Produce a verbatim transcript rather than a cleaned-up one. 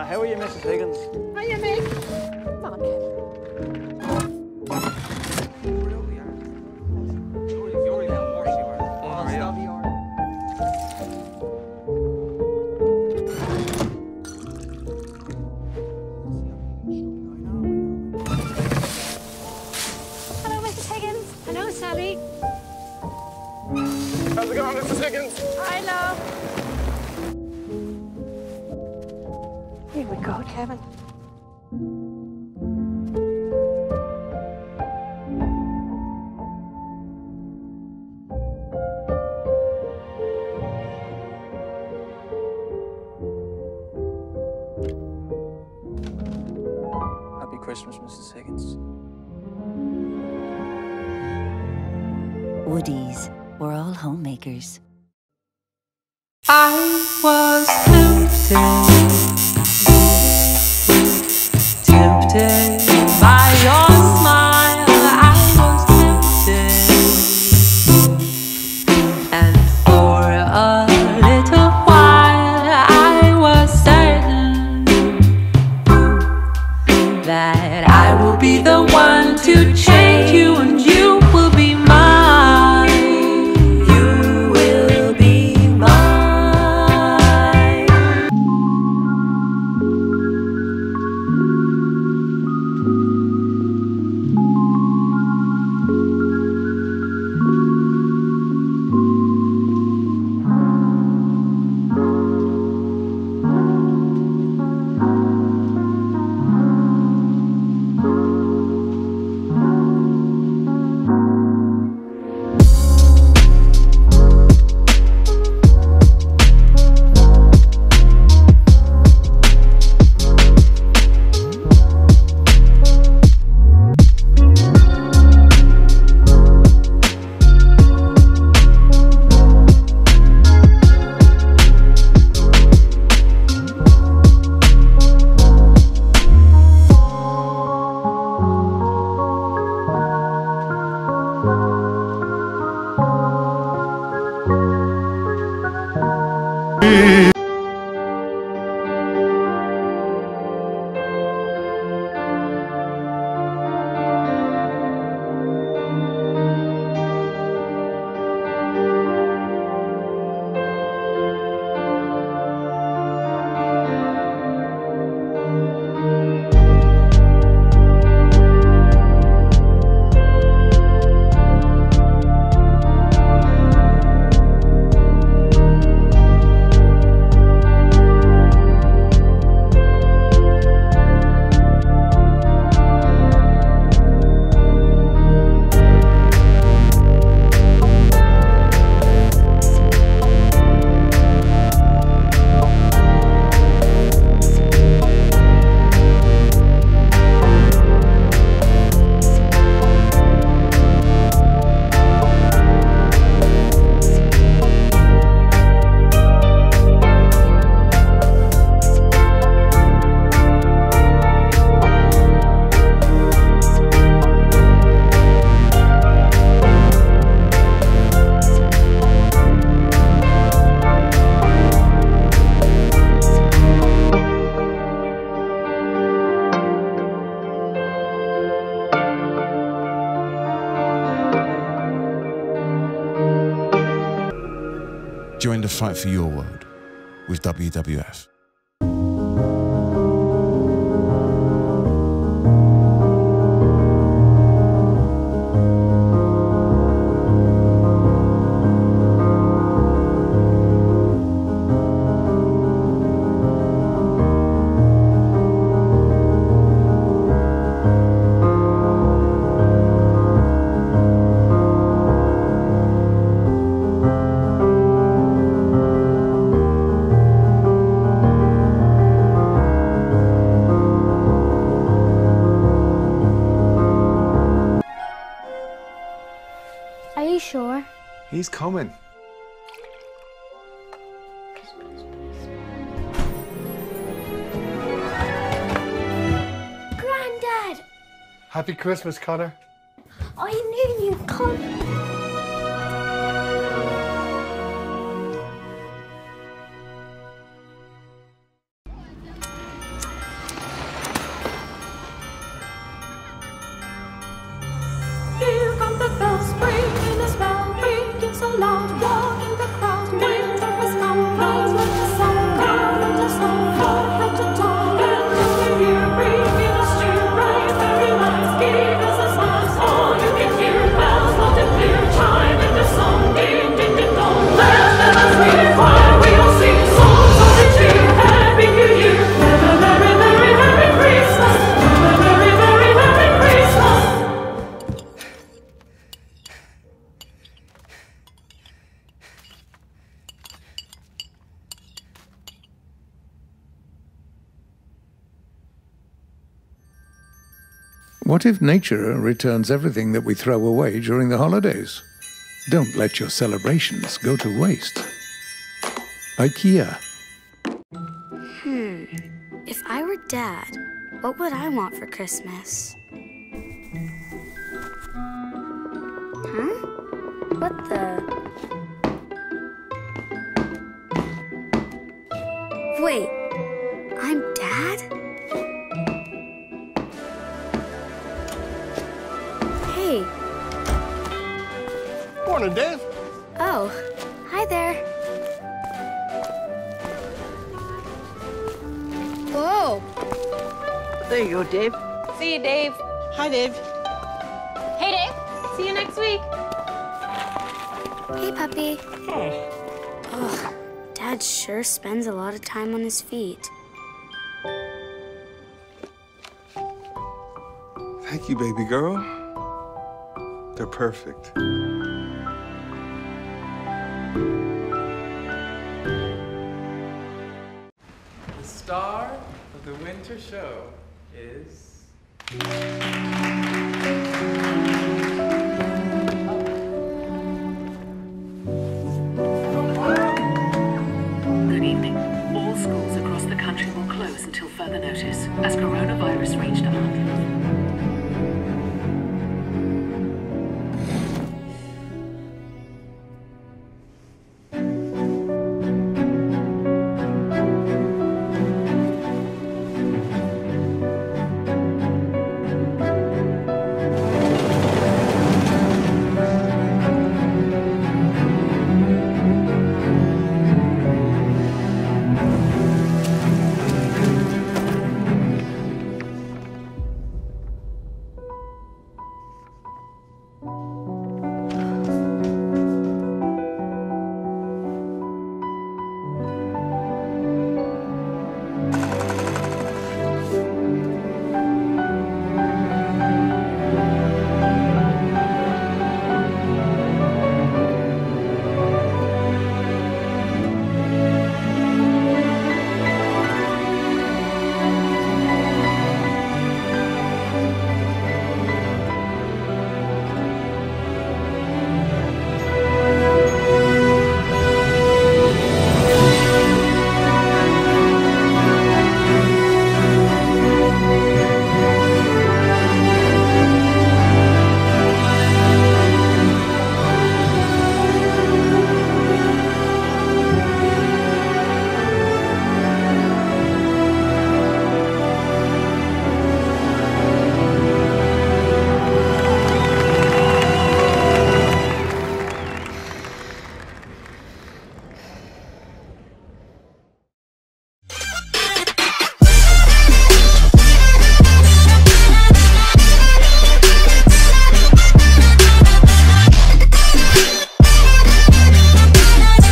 how are you, Missus Higgins? Hiya, Mick. Come on, Kevin. Hello, Missus Higgins. Hello, Sally. How's it going, Missus Higgins? Hi, love. Here we go, Kevin. Happy Christmas, Missus Higgins. Woodies were all homemakers. I was tempted, tempted by your smile. I was tempted, and for a little while I was certain that I will be the one to change you, and you will be mine. You will be mine. Join the fight for your world with W W F. Are you sure? He's coming. Grandad! Happy Christmas, Conor. I knew you'd come. What if nature returns everything that we throw away during the holidays? Don't let your celebrations go to waste. IKEA. Hmm. If I were Dad, what would I want for Christmas? Huh? What the? Wait, I'm Dad? Hey. Morning, Dave. Oh, hi there. Whoa. There you go, Dave. See you, Dave. Hi, Dave. Hey, Dave. See you next week. Hey, puppy. Hey. Ugh, Dad sure spends a lot of time on his feet. Thank you, baby girl. They're perfect. The star of the winter show is... Good evening. All schools across the country will close until further notice, as corona